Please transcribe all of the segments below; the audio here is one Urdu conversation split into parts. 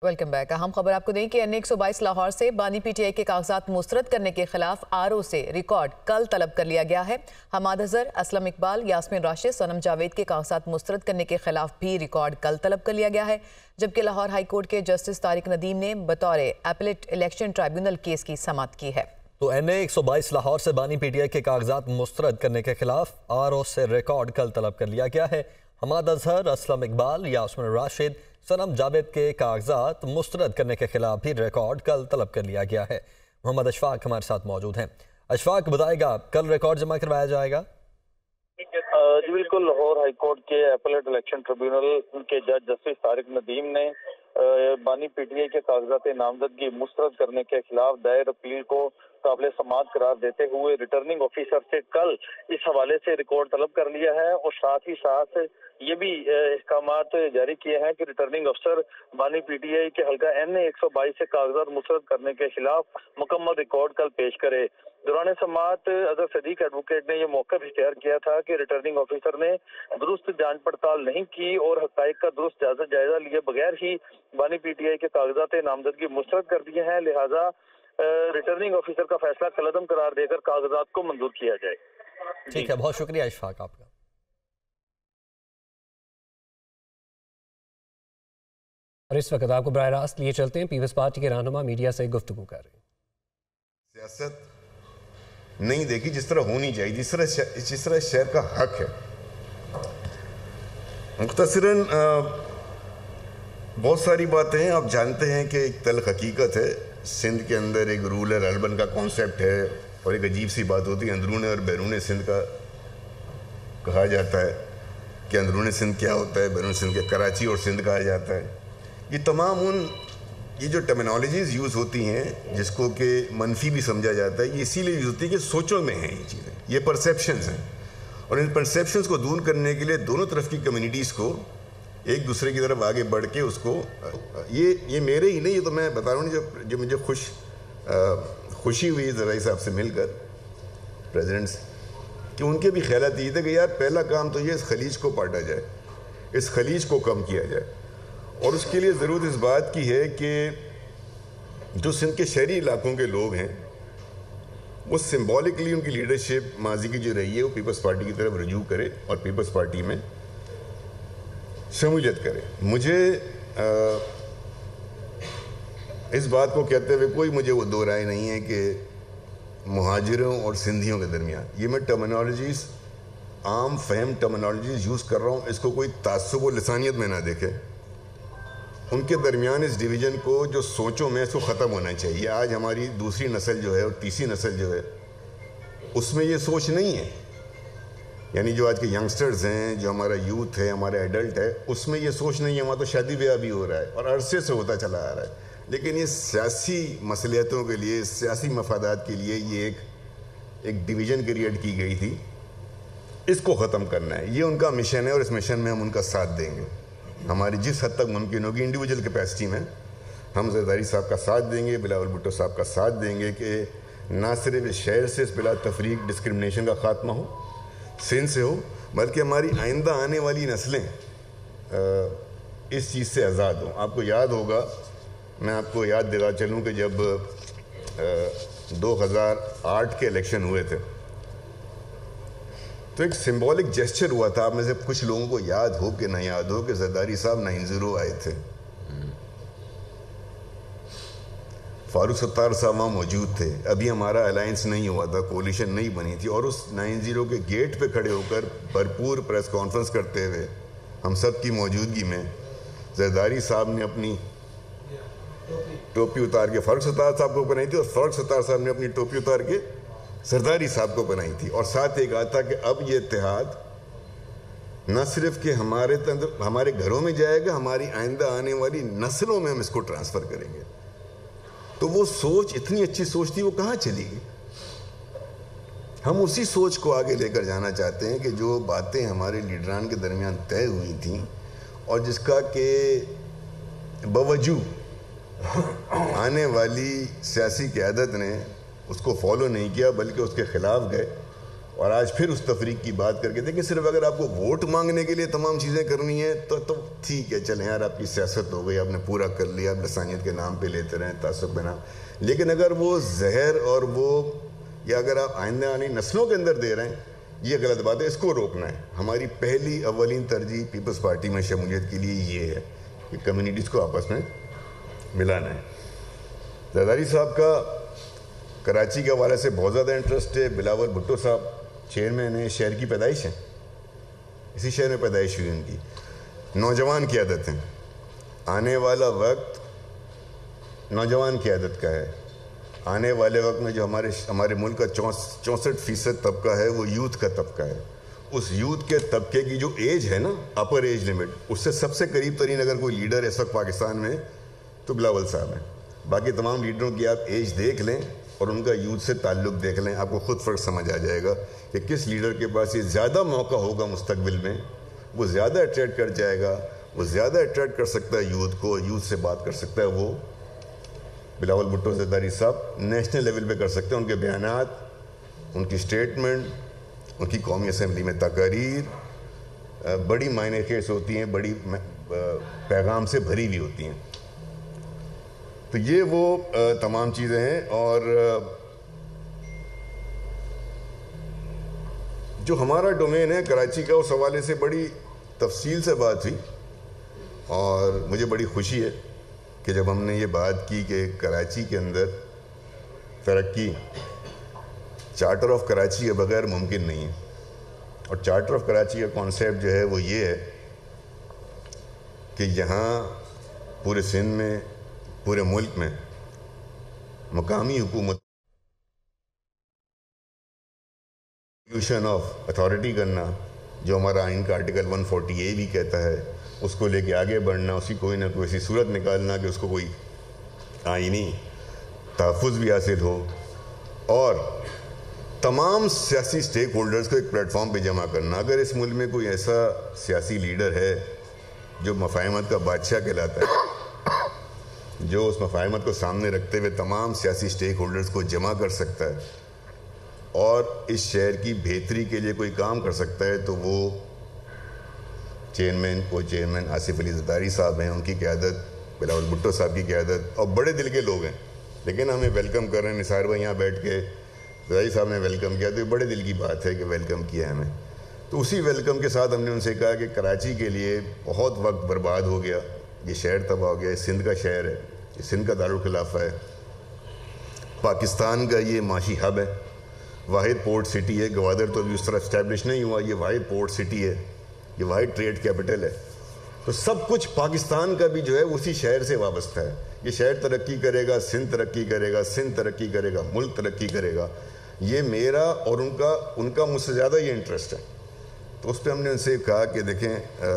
Welcome back. اہم خبر آپ کو دیں کہ N122 لاہور سے بانی پی ٹی آئی کے کاغذات مسترد کرنے کے خلاف RO سے ریکارڈ کل طلب کر لیا گیا ہے۔ حماد اظہر، اسلم اقبال، یاسمین راشد، صنم جاوید کے کاغذات مسترد کرنے کے خلاف بھی ریکارڈ کل طلب کر لیا گیا ہے، جبکہ لاہور ہائی کورٹ کے جسٹس طارق ندیم نے بطور اپیلیٹ الیکشن ٹرائیبیونل کیس کی سماعت کی ہے۔ تو N122 لاہور سے بانی پی ٹی آئی کے کاغذات مسترد کرنے کے خلاف RO سے ریکارڈ کل طلب کر لیا گیا ہے۔ حماد اظہر، اسلم اقبال، یاسمین راشد، صنم جاوید کے کاغذات مسترد کرنے کے خلاف بھی ریکارڈ کل طلب کر لیا گیا ہے۔ محمد اشفاق ہمارے ساتھ موجود ہیں۔ اشفاق بتائے گا کل ریکارڈ جمع کروایا جائے گا؟ جی بالکل، لاہور ہائی کورٹ کے اپیلیٹ الیکشن ٹریبیونل کے جج جسٹس طارق ندیم نے بانی پی ٹی آئی کے کاغذات نامزدگی مسترد کرنے کے خلاف دائر اپیل کو قابل سماعت قرار دیتے ہوئے ریٹرننگ آفیسر سے کل اس حوالے سے ریکارڈ طلب کر لیا ہے، اور ساتھ ہی ساتھ یہ بھی احکامات جاری کیے ہیں کہ ریٹرننگ افسر بانی پی ٹی آئی کے حلقہ N122 سے کاغذات مسترد کرنے کے خلاف مکمل ریکارڈ کل پیش کرے۔ دوران سماعت اظہر صدیق ایڈوکیٹ نے یہ موقف اختیار کیا تھا کہ ریٹرننگ آفیسر نے درست جانچ پڑتال نہیں کی اور حقائق کا درست جائزہ لیے بغیر ہی بانی پی ٹی آئی کے کاغذات نامزدگی مسترد کر دیے ہیں، لہٰذا ریٹرننگ آفیسر کا فیصلہ کالعدم قرار دے کر کاغذات کو منظور کیا جائے۔ ٹھیک ہے، بہت شکریہ اشفاق آپ کا۔ اور اس وقت آپ کو براہ راست لیے چلتے ہیں، پیپلز پارٹی کے رہنما میڈیا سے گفتگو کر رہے ہیں۔ سیاست نہیں دیکھی جس طرح ہونی چاہیے، جس طرح شہر کا حق ہے۔ مختصراً بہت ساری باتیں ہیں، آپ جانتے ہیں کہ ایک تلخ حقیقت ہے، سندھ کے اندر ایک رورل اربن کا کانسیپٹ ہے، اور ایک عجیب سی بات ہوتی ہے اندرون اور بیرون سندھ کا کہا جاتا ہے کہ اندرون سندھ کیا ہوتا ہے، بیرون سندھ کے کراچی اور سندھ کہا جاتا ہے۔ یہ تمام یہ جو ٹرمینالوجیز یوز ہوتی ہیں جس کو کہ منفی بھی سمجھا جاتا ہے، یہ اسی لیے یوز ہوتی ہے کہ سوچوں میں ہیں یہ چیزیں، یہ پرسیپشنز ہیں، اور ان پرسیپشنز کو دور کرنے کے لیے دونوں طرف کی کمیونٹیز کو ایک دوسرے کی طرف آگے بڑھ کے اس کو یہ میرے ہی نہیں، یہ تو میں بتا رہا ہوں جو مجھے خوشی ہوئی زرعی صاحب سے مل کر پریزیڈنٹس، کہ ان کے بھی خیالات یہ تھے کہ یار پہلا کام تو یہ اس خلیج کو پاٹا جائے، اس خلیج کو کم کیا جائے، اور اس کے لیے ضرورت اس بات کی ہے کہ جو سندھ کے شہری علاقوں کے لوگ ہیں وہ سمبولکلی ان کی لیڈرشپ ماضی کی جو رہی ہے وہ پیپلز پارٹی کی طرف رجوع کرے اور پیپلز پارٹی میں شمولیت کرے۔ مجھے اس بات کو کہتے ہوئے کوئی مجھے وہ دو رائے نہیں ہے کہ مہاجروں اور سندھیوں کے درمیان، یہ میں ٹرمینالوجیز عام فہم ٹرمینالوجیز یوز کر رہا ہوں، اس کو کوئی تعصب و لسانیت میں نہ دیکھے۔ ان کے درمیان اس ڈویژن کو جو سوچوں میں اس کو ختم ہونا چاہیے۔ آج ہماری دوسری نسل جو ہے اور تیسری نسل جو ہے اس میں یہ سوچ نہیں ہے، یعنی جو آج کے ینگسٹرز ہیں، جو ہمارا یوتھ ہے، ہمارا ایڈلٹ ہے، اس میں یہ سوچ نہیں ہے۔ وہاں تو شادی بیاہ بھی ہو رہا ہے اور عرصے سے ہوتا چلا آ رہا ہے، لیکن یہ سیاسی مصلحتوں کے لیے، سیاسی مفادات کے لیے یہ ایک ڈویژن کریٹ کی گئی تھی، اس کو ختم کرنا ہے۔ یہ ان کا مشن ہے اور اس مشن میں ہم ان کا ساتھ دیں گے، ہماری جس حد تک ممکن ہوگی انڈیویجول کیپیسٹی میں ہم زرداری صاحب کا ساتھ دیں گے، بلاول بھٹو صاحب کا ساتھ دیں گے کہ نہ صرف اس شہر سے اس بلا تفریق ڈسکرمنیشن کا خاتمہ ہو، سندھ سے ہو، بلکہ ہماری آئندہ آنے والی نسلیں اس چیز سے آزاد ہوں۔ آپ کو یاد ہوگا، میں آپ کو یاد دلا چلوں کہ جب 2008 کے الیکشن ہوئے تھے تو ایک سمبولک جیسچر ہوا تھا، آپ میں سے کچھ لوگوں کو یاد ہو کہ نہ یاد ہو، کہ زرداری صاحب 9-0 آئے تھے، فاروق ستار صاحب وہاں موجود تھے، ابھی ہمارا الائنس نہیں ہوا تھا، کولیشن نہیں بنی تھی، اور اس 9-0 کے گیٹ پہ کھڑے ہو کر بھرپور پریس کانفرنس کرتے ہوئے ہم سب کی موجودگی میں زرداری صاحب نے اپنی ٹوپی اتار کے فاروق ستار صاحب کو پہنائی تھی، اور فاروق ستار صاحب نے اپنی ٹوپی اتار کے زرداری صاحب کو بنائی تھی، اور ساتھ ایک کہا تھا کہ اب یہ اتحاد نہ صرف کہ ہمارے گھروں میں جائے گا، ہماری آئندہ آنے والی نسلوں میں ہم اس کو ٹرانسفر کریں گے۔ تو وہ سوچ اتنی اچھی سوچ تھی، وہ کہاں چلی گئی؟ ہم اسی سوچ کو آگے لے کر جانا چاہتے ہیں کہ جو باتیں ہمارے لیڈران کے درمیان طے ہوئی تھیں اور جس کا کہ باوجود آنے والی سیاسی قیادت نے اس کو فالو نہیں کیا بلکہ اس کے خلاف گئے، اور آج پھر اس تفریق کی بات کر کے دیکھیں، صرف اگر آپ کو ووٹ مانگنے کے لیے تمام چیزیں کرنی ہیں تو ٹھیک ہے، چلیں یار آپ کی سیاست ہو گئی، آپ نے پورا کر لیا، آپ لسانیت کے نام پہ لیتے رہیں، تعصب کے نام. لیکن اگر وہ زہر اور وہ یا اگر آپ آئندہ آنے نسلوں کے اندر دے رہے ہیں، یہ غلط بات ہے، اس کو روکنا ہے. ہماری پہلی اولین ترجیح پیپلز پارٹی میں شمولیت کے لیے یہ ہے کہ کمیونٹیز کو آپس میں ملانا ہے. زرداری صاحب کا کراچی کے حوالے سے بہت زیادہ انٹرسٹ ہے. بلاول بھٹو صاحب چیئرمین ہیں، شہر کی پیدائش ہیں، اسی شہر میں پیدائش ہوئی ان کی. نوجوان قیادت ہیں. آنے والا وقت نوجوان قیادت کا ہے. آنے والے وقت میں جو ہمارے ملک کا 64% طبقہ ہے وہ یوتھ کا طبقہ ہے. اس یوتھ کے طبقے کی جو ایج ہے نا، اپر ایج لمٹ، اس سے سب سے قریب ترین اگر کوئی لیڈر اس وقت پاکستان میں تو بلاول صاحب ہیں. باقی تمام لیڈروں کی آپ ایج دیکھ لیں اور ان کا یوتھ سے تعلق دیکھ لیں، آپ کو خود فرق سمجھ آ جائے گا کہ کس لیڈر کے پاس یہ زیادہ موقع ہوگا مستقبل میں، وہ زیادہ اٹریکٹ کر جائے گا، وہ زیادہ اٹریکٹ کر سکتا ہے یوتھ کو، یوتھ سے بات کر سکتا ہے. وہ بلاول بھٹو زرداری صاحب نیشنل لیول پہ کر سکتے ہیں. ان کے بیانات، ان کی سٹیٹمنٹ، ان کی قومی اسمبلی میں تقاریر بڑی معنی خیز ہوتی ہیں، بڑی پیغام سے بھری ہوئی ہوتی ہیں. تو یہ وہ تمام چیزیں ہیں. اور جو ہمارا ڈومین ہے کراچی کا، اس حوالے سے بڑی تفصیل سے بات ہوئی اور مجھے بڑی خوشی ہے کہ جب ہم نے یہ بات کی کہ کراچی کے اندر ترقی چارٹر آف کراچی کے بغیر ممکن نہیں ہے. اور چارٹر آف کراچی کا کانسیپٹ جو ہے وہ یہ ہے کہ یہاں پورے سندھ میں، پورے ملک میں مقامی حکومت ڈسٹریبیوشن آف اتھارٹی کرنا، جو ہمارا آئین کا آرٹیکل 140A بھی کہتا ہے، اس کو لے کے آگے بڑھنا، اسی کوئی نہ کوئی ایسی صورت نکالنا کہ اس کو کوئی آئینی تحفظ بھی حاصل ہو، اور تمام سیاسی سٹیک ہولڈرز کو ایک پلیٹ فارم پہ جمع کرنا. اگر اس ملک میں کوئی ایسا سیاسی لیڈر ہے جو مفاہمت کا بادشاہ کہلاتا ہے، جو اس مفاہمت کو سامنے رکھتے ہوئے تمام سیاسی سٹیک ہولڈرز کو جمع کر سکتا ہے اور اس شہر کی بہتری کے لیے کوئی کام کر سکتا ہے، تو وہ چیئرمین آصف علی زرداری صاحب ہیں. ان کی قیادت، بلاول بھٹو صاحب کی قیادت، اور بڑے دل کے لوگ ہیں. لیکن ہمیں ویلکم کر رہے ہیں. نثار بھائی یہاں بیٹھ کے زرداری صاحب نے ویلکم کیا، تو یہ بڑے دل کی بات ہے کہ ویلکم کیا ہے ہمیں. تو اسی ویلکم کے ساتھ ہم نے ان سے کہا کہ کراچی کے لیے بہت وقت برباد ہو گیا، یہ شہر تباہ ہو گیا، یہ سندھ کا شہر ہے، یہ سندھ کا دارالخلافہ ہے، پاکستان کا یہ معاشی ہب ہے، واحد پورٹ سٹی ہے. گوادر تو ابھی اس طرح اسٹیبلش نہیں ہوا، یہ واحد پورٹ سٹی ہے، یہ واحد ٹریڈ کیپٹل ہے. تو سب کچھ پاکستان کا بھی جو ہے اسی شہر سے وابستہ ہے. یہ شہر ترقی کرے گا، سندھ ترقی کرے گا، سندھ ترقی کرے گا، ملک ترقی کرے گا. یہ میرا اور ان کا مجھ سے زیادہ یہ انٹرسٹ ہے. تو اس پہ ہم نے ان سے کہا کہ دیکھیں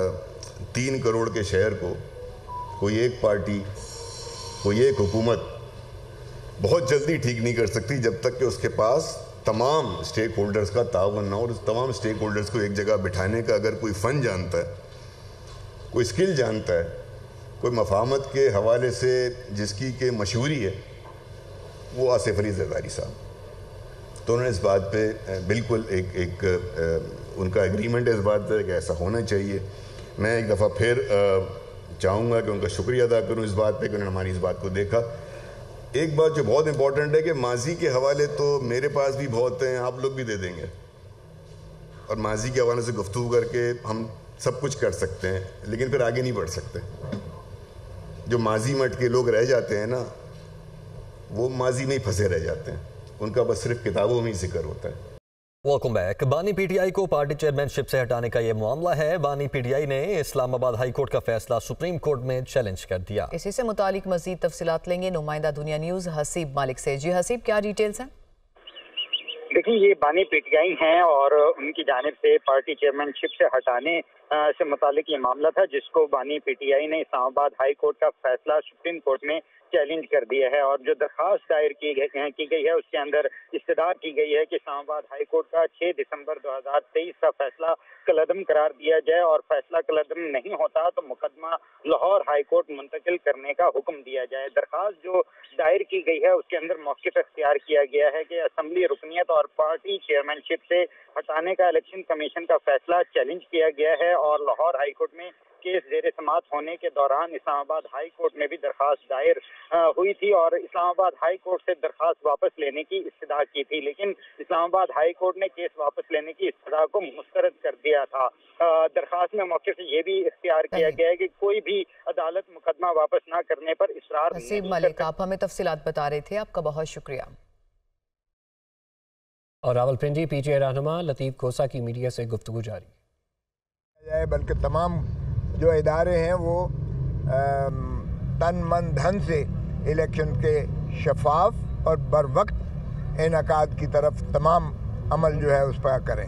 3 کروڑ کے شہر کو کوئی ایک پارٹی، کوئی ایک حکومت بہت جلدی ٹھیک نہیں کر سکتی جب تک کہ اس کے پاس تمام سٹیک ہولڈرز کا تعاون نہ ہو. اور اس تمام سٹیک ہولڈرز کو ایک جگہ بٹھانے کا اگر کوئی فن جانتا ہے، کوئی اسکل جانتا ہے، کوئی مفاہمت کے حوالے سے جس کی کہ مشہوری ہے، وہ آصف علی زرداری صاحب. تو انہوں نے اس بات پہ بالکل ایک ان کا ایگریمنٹ ہے اس بات پہ کہ ایسا ہونا چاہیے. میں ایک دفعہ پھر چاہوں گا کہ ان کا شکریہ ادا کروں اس بات پہ کہ انہوں نے ہماری اس بات کو دیکھا. ایک بات جو بہت امپورٹنٹ ہے کہ ماضی کے حوالے تو میرے پاس بھی بہت ہیں، آپ لوگ بھی دے دیں گے، اور ماضی کے حوالے سے گفتگو کر کے ہم سب کچھ کر سکتے ہیں، لیکن پھر آگے نہیں بڑھ سکتے. جو ماضی مٹ کے لوگ رہ جاتے ہیں نا، وہ ماضی میں ہی پھنسے رہ جاتے ہیں، ان کا بس صرف کتابوں میں ہی ذکر ہوتا ہے. Welcome back. بانی پی ٹی آئی کو پارٹی چیئرمین شپ سے ہٹانے کا یہ معاملہ ہے. بانی پی ٹی آئی نے اسلام آباد ہائی کورٹ کا فیصلہ سپریم کورٹ میں چیلنج کر دیا. اسی سے متعلق مزید تفصیلات لیں گے نمائندہ دنیا نیوز حسیب مالک سے. جی حسیب، کیا ڈیٹیلز ہیں؟ دیکھیں، یہ بانی پی ٹی آئی ہیں اور ان کی جانب سے پارٹی چیئرمین شپ سے ہٹانے سے متعلق یہ معاملہ تھا، جس کو بانی پی ٹی آئی نے اسلام آباد ہائی کورٹ کا فیصلہ سپریم کورٹ میں چیلنج کر دیا ہے. اور جو درخواست دائر کی گئی ہے اس کے اندر استدعا کی گئی ہے کہ اسلام آباد ہائی کورٹ کا 6 دسمبر 2023 کا فیصلہ کالعدم قرار دیا جائے، اور فیصلہ کالعدم نہیں ہوتا تو مقدمہ لاہور ہائی کورٹ منتقل کرنے کا حکم دیا جائے. درخواست جو دائر کی گئی ہے اس کے اندر موقف اختیار کیا گیا ہے کہ اسمبلی رکنیت اور پارٹی چیئرمین شپ سے हटाने का इलेक्शन कमीशन का फैसला चैलेंज किया गया है और लाहौर हाई कोर्ट में केस जेर समात होने के दौरान इस्लामाबाद हाई कोर्ट में भी दरखास्त दायर हुई थी और इस्लामाबाद हाई कोर्ट से दरखास्त वापस लेने की इस्तदा की थी, लेकिन इस्लामाबाद हाई कोर्ट ने केस वापस लेने की इस्तदा को मुस्तरद कर दिया था। दरखास्त में मौके से ये भी इख्तियार किया गया है कि कोई भी अदालत मुकदमा वापस न करने पर इसरार नसीब मलिक, आप हमें तफसीलात बता रहे थे, आपका बहुत शुक्रिया। और रावलपिंडी पीटीआई रहनुमा लतीफ़ खोसा की मीडिया से गुफ्तगू जारी। बल्कि तमाम जो इदारे हैं वो तन मन धन से इलेक्शन के शफाफ और बर वक्त इनकाद की तरफ तमाम अमल जो है उस पर करें।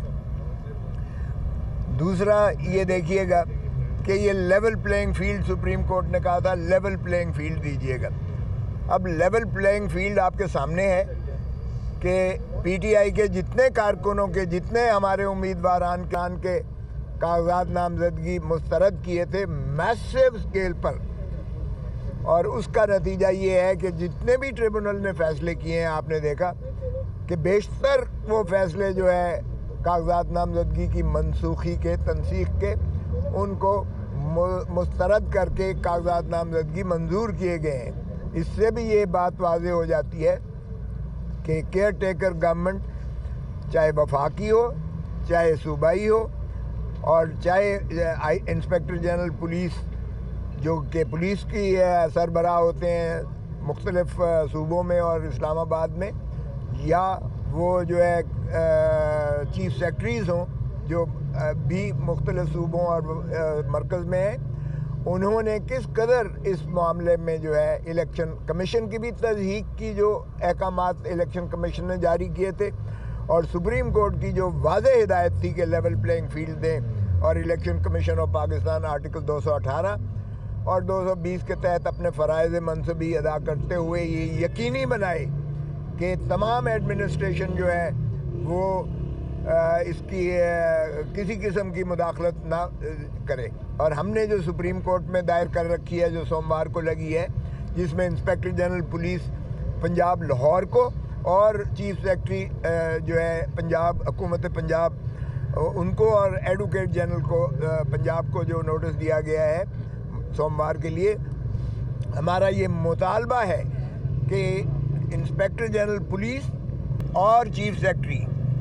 दूसरा ये देखिएगा कि ये level playing field supreme court ने कहा था लेवल प्लेइंग फील्ड दीजिएगा। अब लेवल प्लेइंग फील्ड आपके सामने है कि पीटीआई के जितने कारकुनों के जितने हमारे उम्मीदवारान के कागजात नामजदगी मुस्तरद किए थे मैसिव स्केल पर, और उसका नतीजा ये है कि जितने भी ट्रिब्यूनल ने फैसले किए हैं आपने देखा कि बेशतर वो फैसले जो है कागजात नामजदगी की मनसूखी के तनसीख के उनको मुस्तरद करके कागजात नामजदगी मंजूर किए गए हैं। इससे भी ये बात वाज़ेह हो जाती है कि केयर टेकर गवर्नमेंट चाहे वफाकी हो चाहे सूबाई हो और चाहे इंस्पेक्टर जनरल पुलिस जो कि पुलिस की सरबराह होते हैं मुख्तलिफ सूबों में और इस्लामाबाद में, या वो जो है चीफ सेक्रेटरीज़ हों जो भी मुख्तलिफ सूबों और मरकज़ में हैं, उन्होंने किस कदर इस मामले में जो है इलेक्शन कमीशन की भी तस्दीक की जो अहकामात इलेक्शन कमीशन ने जारी किए थे और सुप्रीम कोर्ट की जो वाज़ेह हिदायत थी कि लेवल प्लेइंग फील्ड दें और election commission of Pakistan article 218 और 220 के तहत अपने फ़राइज़ मनसबी अदा करते हुए ये यकीनी बनाए कि तमाम एडमिनिस्ट्रेशन जो है वो इसकी किसी किस्म की मुदाखलत ना करे। और हमने जो सुप्रीम कोर्ट में दायर कर रखी है जो सोमवार को लगी है, जिसमें inspector general police Punjab Lahore को और चीफ सेक्रेटरी जो है पंजाब हुकूमत पंजाब उनको और एडवोकेट जनरल को पंजाब को जो नोटिस दिया गया है सोमवार के लिए, हमारा ये मुतालबा है कि इंस्पेक्टर जनरल पुलिस और चीफ सेक्रेटरी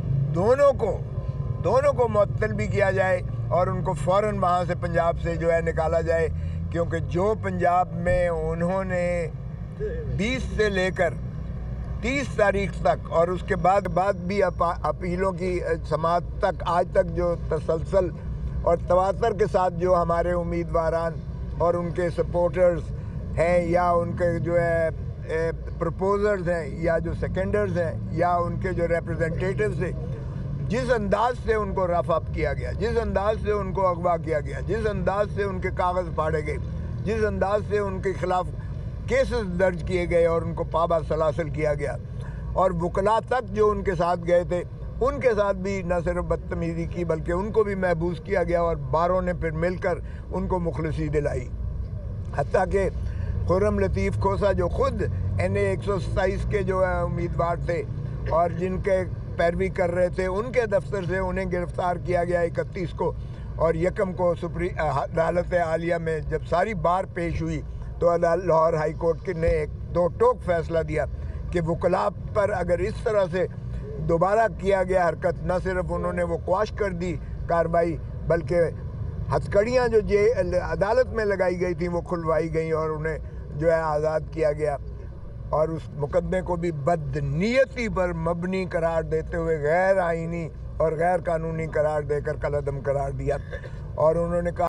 दोनों को मुअत्तल भी किया जाए और उनको फ़ौरन वहाँ से पंजाब से जो है निकाला जाए, क्योंकि जो पंजाब में उन्होंने 20 से लेकर 30 तारीख तक और उसके बाद भी अपीलों की समाअत तक आज तक जो तसलसल और तवातर के साथ जो हमारे उम्मीदवारान और उनके सपोर्टर्स हैं या उनके जो है प्रपोजर्स हैं या जो सेकेंडर्स हैं या उनके जो रिप्रेजेंटेटिव्स हैं, जिस अंदाज से उनको रफ अप किया गया, जिस अंदाज से उनको अगवा किया गया, जिस अंदाज से उनके कागज़ फाड़े गए, जिस अंदाज से उनके खिलाफ केसेस दर्ज किए गए और उनको पाबा सलासल किया गया, और वकला तक जो उनके साथ गए थे उनके साथ भी न सिर्फ बदतमीज़ी की बल्कि उनको भी महबूस किया गया और बारों ने फिर मिलकर उनको मुखलसी दिलाई। हत्ता कि खुर्रम लतीफ़ खोसा जो खुद NA 127 के जो उम्मीदवार थे और जिनके पैरवी कर रहे थे, उनके दफ्तर से उन्हें गिरफ़्तार किया गया 31 को, और यकम को अदालत आलिया में जब सारी बार पेश हुई तो लाहौर हाई कोर्ट ने एक दो टोक फैसला दिया कि वकला पर अगर इस तरह से दोबारा किया गया हरकत, न सिर्फ उन्होंने वो क्वाश कर दी कार्रवाई बल्कि हथकड़ियाँ जो अदालत में लगाई गई थी वो खुलवाई गई और उन्हें जो है आज़ाद किया गया, और उस मुकदमे को भी बदनीयती पर मबनी करार देते हुए गैर आइनी और गैर कानूनी करार देकर कलअदम करार दिया। और उन्होंने कहा